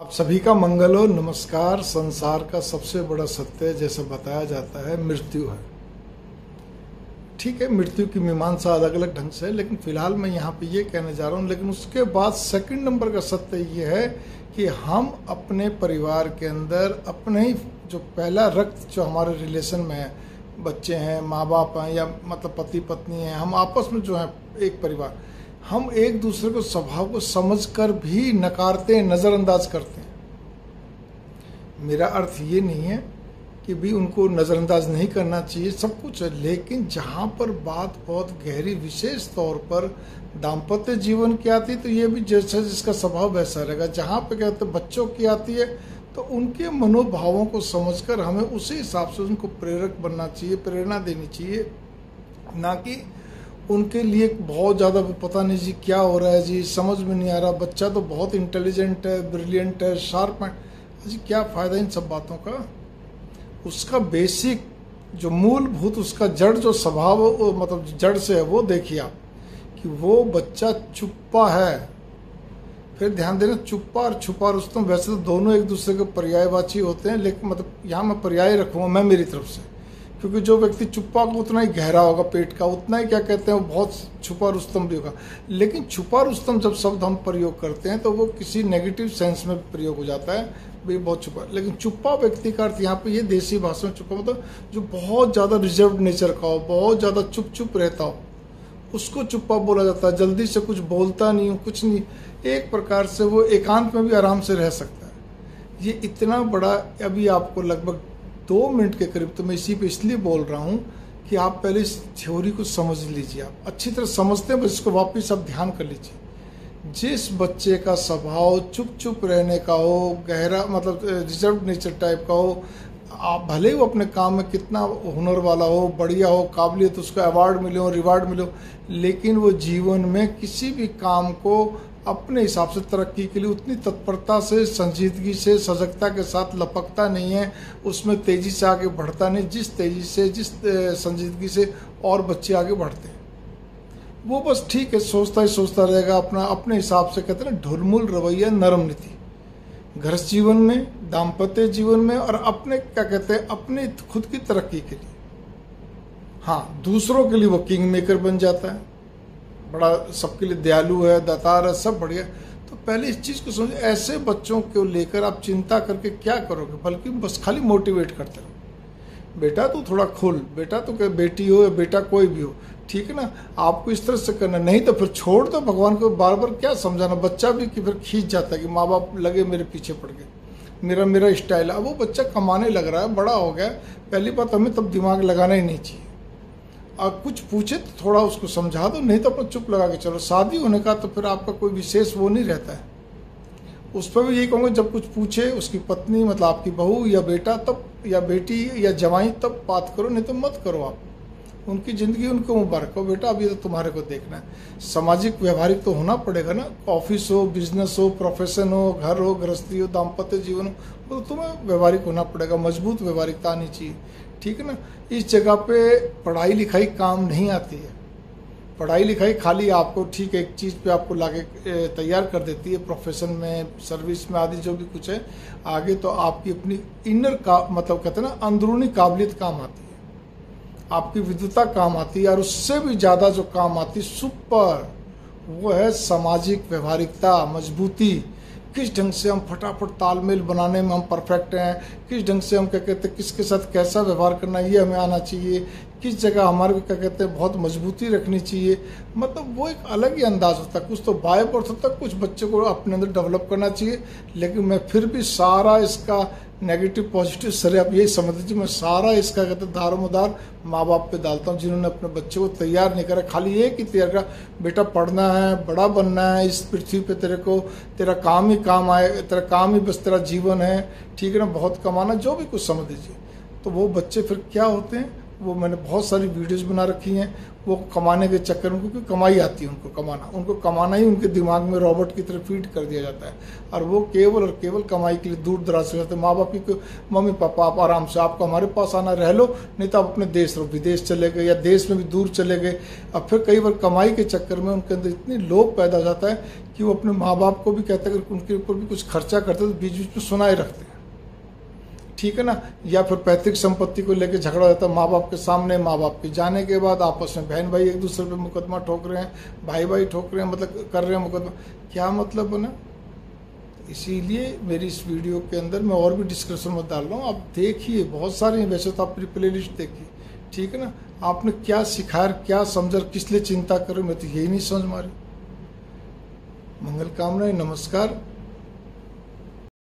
आप सभी का मंगल हो। नमस्कार। संसार का सबसे बड़ा सत्य जैसे बताया जाता है मृत्यु है। ठीक है, मृत्यु की मीमांसा अलग अलग ढंग से है, लेकिन फिलहाल मैं यहाँ पे ये कहने जा रहा हूँ। लेकिन उसके बाद सेकंड नंबर का सत्य ये है कि हम अपने परिवार के अंदर अपने ही जो पहला रक्त जो हमारे रिलेशन में है, बच्चे हैं, माँ बाप हैं, या मतलब पति पत्नी हैं, हम आपस में जो है एक परिवार, हम एक दूसरे को स्वभाव को समझकर भी नकारते हैं, नज़रअंदाज करते हैं। मेरा अर्थ ये नहीं है कि भी उनको नज़रअंदाज नहीं करना चाहिए, सब कुछ है, लेकिन जहाँ पर बात बहुत गहरी विशेष तौर पर दाम्पत्य जीवन की आती है तो ये भी जैसा जिसका स्वभाव वैसा रहेगा। जहाँ पे कहते बच्चों की आती है तो उनके मनोभावों को समझकर हमें उसी हिसाब से उनको प्रेरक बनना चाहिए, प्रेरणा देनी चाहिए, ना कि उनके लिए बहुत ज़्यादा पता नहीं जी क्या हो रहा है, जी समझ में नहीं आ रहा, बच्चा तो बहुत इंटेलिजेंट है, ब्रिलियंट है, शार्प है, जी क्या फ़ायदा इन सब बातों का। उसका बेसिक जो मूलभूत उसका जड़ जो स्वभाव मतलब जड़ से है वो देखिए आप कि वो बच्चा चुप्पा है। फिर ध्यान देना, चुप्पा और छुपा रुस्तम वैसे तो दोनों एक दूसरे के पर्यायवाची होते हैं, लेकिन मतलब यहाँ मैं पर्याय रखूँगा मैं मेरी तरफ से, क्योंकि जो व्यक्ति चुप्पा को उतना ही गहरा होगा पेट का, उतना ही क्या कहते हैं वो बहुत छुपा रुस्तम भी होगा। लेकिन छुपा रुस्तम जब शब्द हम प्रयोग करते हैं तो वो किसी नेगेटिव सेंस में प्रयोग हो जाता है, भी बहुत छुपा। लेकिन चुप्पा व्यक्ति का अर्थ यहाँ पे ये देसी भाषा में चुप्पा मतलब जो बहुत ज़्यादा रिजर्व नेचर का हो, बहुत ज़्यादा चुप चुप रहता हो, उसको चुप्पा बोला जाता है। जल्दी से कुछ बोलता नहीं हो, कुछ नहीं, एक प्रकार से वो एकांत में भी आराम से रह सकता है। ये इतना बड़ा, अभी आपको लगभग 2 मिनट के करीब, तो मैं इसी पे इसलिए बोल रहा हूँ कि आप पहले इस थ्योरी को समझ लीजिए। आप अच्छी तरह समझते हैं, बस इसको वापस आप ध्यान कर लीजिए। जिस बच्चे का स्वभाव चुप चुप रहने का हो, गहरा मतलब रिजर्व नेचर टाइप का हो, आप भले ही वो अपने काम में कितना हुनर वाला हो, बढ़िया हो, काबिलियत, उसको अवार्ड मिले हो, रिवार्ड मिले हो, लेकिन वो जीवन में किसी भी काम को अपने हिसाब से तरक्की के लिए उतनी तत्परता से, संजीदगी से, सजगता के साथ लपकता नहीं है, उसमें तेज़ी से आगे बढ़ता नहीं, जिस तेज़ी से, जिस संजीदगी से और बच्चे आगे बढ़ते हैं। वो बस ठीक है, सोचता ही सोचता रहेगा अपना, अपने हिसाब से, कहते हैं ना ढुलमुल रवैया नरम नीति, घर जीवन में, दाम्पत्य जीवन में, और अपने क्या कहते हैं अपने खुद की तरक्की के लिए। हाँ, दूसरों के लिए वो किंग मेकर बन जाता है, बड़ा सबके लिए दयालु है, दातार है, सब बढ़िया। तो पहले इस चीज़ को समझिए। ऐसे बच्चों को लेकर आप चिंता करके क्या करोगे, बल्कि बस खाली मोटिवेट करते रहो, बेटा तू थोड़ा खुल, बेटा तू क्या बेटी हो या बेटा कोई भी हो, ठीक है ना, आपको इस तरह से करना। नहीं तो फिर छोड़ दो, भगवान को बार बार क्या समझाना। बच्चा भी कि फिर खींच जाता है कि माँ बाप लगे मेरे पीछे पड़ गए, मेरा स्टाइल है। अब वो बच्चा कमाने लग रहा है, बड़ा हो गया, पहली बात हमें तब दिमाग लगाना ही नहीं चाहिए। और कुछ पूछे तो थोड़ा उसको समझा दो, नहीं तो अपना चुप लगा के चलो। शादी होने का तो फिर आपका कोई विशेष वो नहीं रहता है। उस पर भी यही कहूँगा, जब कुछ पूछे उसकी पत्नी मतलब आपकी बहू या बेटा, तब या बेटी या जवाई, तब बात करो, नहीं तो मत करो। आप उनकी ज़िंदगी उनको मुबारक हो, बेटा अभी तो तुम्हारे को देखना है। सामाजिक व्यवहारिक तो होना पड़ेगा ना, ऑफिस हो, बिजनेस हो, प्रोफेशन हो, घर हो, गृहस्थी हो, दाम्पत्य जीवन हो, तो तुम्हें व्यवहारिक होना पड़ेगा, मजबूत व्यवहारिकता आनी चाहिए, ठीक है ना। इस जगह पे पढ़ाई लिखाई काम नहीं आती है। पढ़ाई लिखाई खाली आपको ठीक है एक चीज़ पे आपको लाके तैयार कर देती है, प्रोफेशन में, सर्विस में आदि जो भी कुछ है। आगे तो आपकी अपनी इनर का मतलब कहते हैं ना अंदरूनी काबिलियत काम आती है, आपकी विद्वता काम आती है, और उससे भी ज़्यादा जो काम आती है सुपर, वो है सामाजिक व्यवहारिकता, मजबूती। किस ढंग से हम फटाफट तालमेल बनाने में हम परफेक्ट हैं, किस ढंग से हम क्या कहते हैं किसके साथ कैसा व्यवहार करना ये हमें आना चाहिए, किस जगह हमारे को क्या कहते हैं बहुत मजबूती रखनी चाहिए। मतलब वो एक अलग ही अंदाज होता है। कुछ तो बाय बर्थ होता है, कुछ बच्चे को अपने अंदर डेवलप करना चाहिए। लेकिन मैं फिर भी सारा इसका नेगेटिव पॉजिटिव सर आप यही समझ लीजिए, मैं सारा इसका कहते हैं दारोमदार माँ बाप पे डालता हूँ, जिन्होंने अपने बच्चे को तैयार नहीं करा। खाली एक ही तैयार करा, बेटा पढ़ना है, बड़ा बनना है, इस पृथ्वी पे तेरे को तेरा काम ही काम आए, तेरा काम ही बस तेरा जीवन है, ठीक है ना, बहुत कमाना, जो भी कुछ समझ लीजिए। तो वो बच्चे फिर क्या होते हैं, वो मैंने बहुत सारी वीडियोस बना रखी हैं। वो कमाने के चक्कर में, क्योंकि कमाई आती है उनको कमाना ही उनके दिमाग में रॉबोट की तरह फीड कर दिया जाता है, और वो केवल और केवल कमाई के लिए दूर दराज से जाते हैं। माँ बाप की, मम्मी पापा आप आराम से, आपको हमारे पास आना रह लो, नहीं तो आप अपने देश रहो, विदेश चले गए या देश में भी दूर चले गए। अब फिर कई बार कमाई के चक्कर में उनके अंदर इतनी लोभ पैदा हो जाता है कि वो अपने माँ बाप को भी कहते हैं, अगर उनके ऊपर भी कुछ खर्चा करते तो बीच बीच में सुनाए रखते हैं, ठीक है ना। या फिर पैतृक संपत्ति को लेकर झगड़ा होता है माँ बाप के सामने, माँ बाप के जाने के बाद आपस में बहन भाई एक दूसरे पे मुकदमा ठोक रहे हैं, भाई भाई ठोक रहे हैं, मतलब कर रहे हैं मुकदमा, क्या मतलब बना। इसीलिए मेरी इस वीडियो के अंदर मैं और भी डिस्कशन में डाल रहा हूँ, आप देखिए, बहुत सारे हैं, वैसे तो आप मेरी प्ले लिस्ट देखिए, ठीक है ना। आपने क्या सिखाया, क्या समझा, किस लिए चिंता करो, मैं तो यही नहीं समझ मारी। मंगल कामनाएं, नमस्कार।